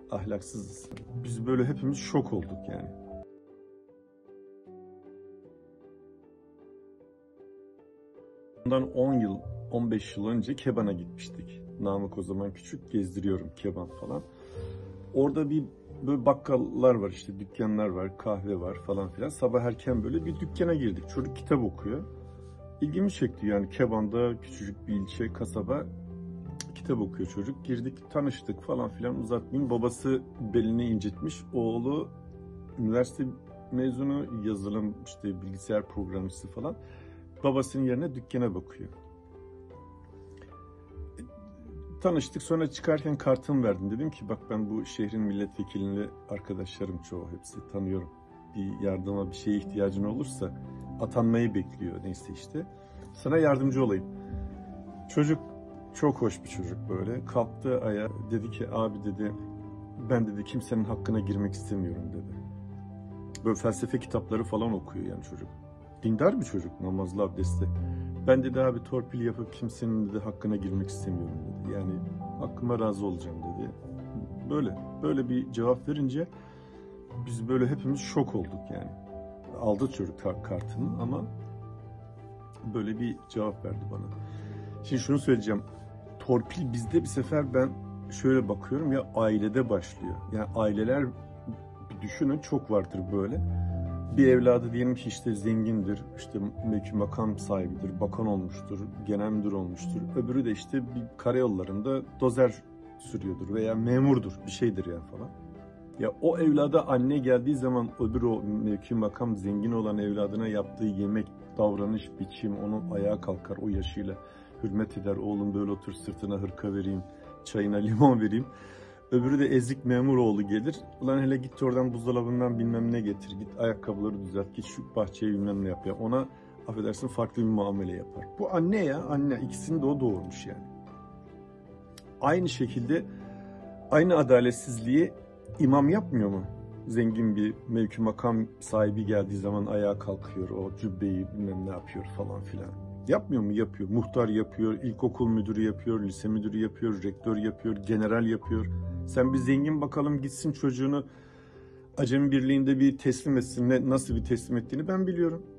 ahlaksızız. Biz böyle hepimiz şok olduk yani. Bundan 10 yıl, 15 yıl önce Keban'a gitmiştik. Namık o zaman küçük, gezdiriyorum Keban falan. Orada bir böyle bakkallar var, işte dükkanlar var, kahve var falan filan. Sabah erken böyle bir dükkana girdik. Çocuk kitap okuyor. İlgimi çekti yani, Keban'da küçücük bir ilçe, kasaba, kitap okuyor çocuk. Girdik, tanıştık falan filan, uzatmayayım. Babası belini incitmiş. Oğlu üniversite mezunu, yazılım, işte bilgisayar programcısı falan. Babasının yerine dükkana bakıyor. Tanıştık, sonra çıkarken kartımı verdim. Dedim ki bak, ben bu şehrin milletvekilini, arkadaşlarım çoğu, hepsi tanıyorum. Bir yardıma, bir şeye ihtiyacın olursa, atanmayı bekliyor neyse işte. Sana yardımcı olayım. Çocuk çok hoş bir çocuk böyle. Kalktı ayağa, dedi ki abi dedi, ben dedi kimsenin hakkına girmek istemiyorum dedi. Böyle felsefe kitapları falan okuyor yani çocuk. Dindar bir çocuk, namazlı, abdestli. Ben dedi abi torpil yapıp kimsenin dedi hakkına girmek istemiyorum dedi. Yani hakkıma razı olacağım dedi. Böyle bir cevap verince biz böyle hepimiz şok olduk yani. Aldı çocuk kartını ama böyle bir cevap verdi bana. Şimdi şunu söyleyeceğim. Torpil bizde bir sefer, ben şöyle bakıyorum ya, ailede başlıyor. Yani aileler, bir düşünün, çok vardır böyle. Bir evladı diyelim ki işte zengindir, işte mevki makam sahibidir, bakan olmuştur, genel müdür olmuştur. Öbürü de işte bir karayollarında dozer sürüyordur veya memurdur, bir şeydir yani falan. Ya o evlada anne geldiği zaman, öbür o mevki makam zengin olan evladına yaptığı yemek, davranış, biçim, onun ayağa kalkar o yaşıyla, hürmet eder. Oğlum böyle otur, sırtına hırka vereyim, çayına limon vereyim. Öbürü de ezik memur oğlu gelir. Ulan hele git oradan buzdolabından bilmem ne getir. Git ayakkabıları düzelt. Git şu bahçeyi bilmem ne yap ya. Ona affedersin farklı bir muamele yapar. Bu anne ya, anne. İkisini de o doğurmuş yani. Aynı şekilde aynı adaletsizliği imam yapmıyor mu? Zengin bir mevki makam sahibi geldiği zaman ayağa kalkıyor. O cübbeyi bilmem ne yapıyor falan filan. Yapmıyor mu? Yapıyor. Muhtar yapıyor, ilkokul müdürü yapıyor, lise müdürü yapıyor, rektör yapıyor, general yapıyor. Sen bir zengin bakalım, gitsin çocuğunu Acemi Birliği'nde bir teslim etsin. Nasıl bir teslim ettiğini ben biliyorum.